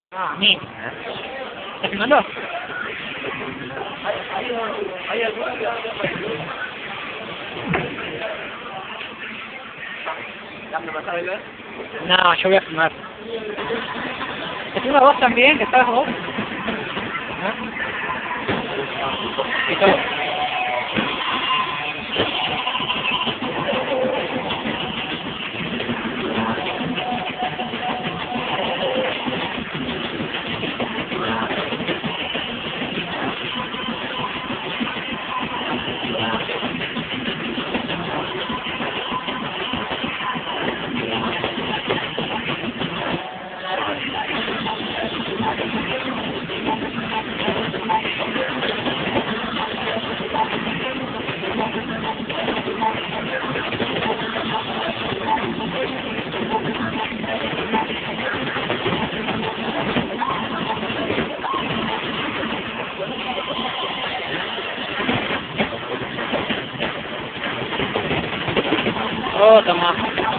Ah, mí. ¿Estás filmando? No, yo voy a filmar. ¿Te filma vos también? ¿Que estás vos? ¿Ah? ¿Y todo? Oh, toma.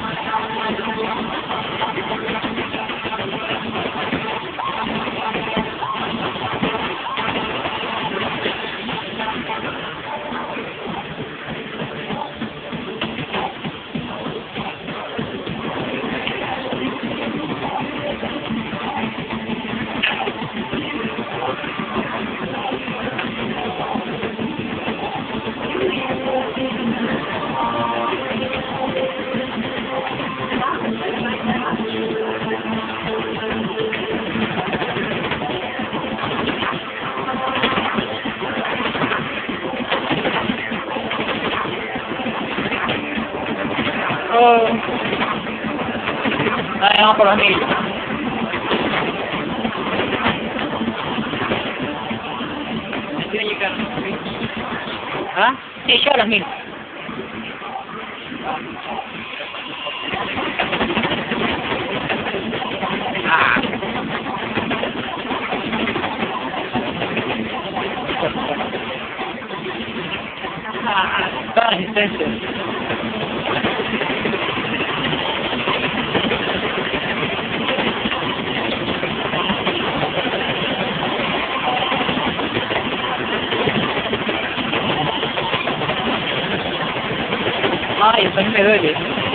Oh. Dale, vamos por los 1000. Me estoy llegando. ¿Ah? Sí, yo a los 1000. Ah. Toda resistencia. Ay, eso a mí me duele.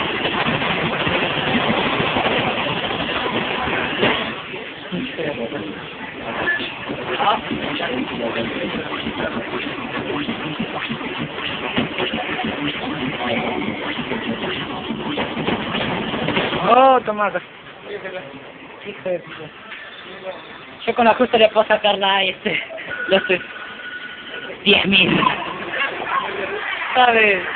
Oh, toma. Hijo de puta. Yo con la justa le puedo sacar los 10.000. ¿Sabes?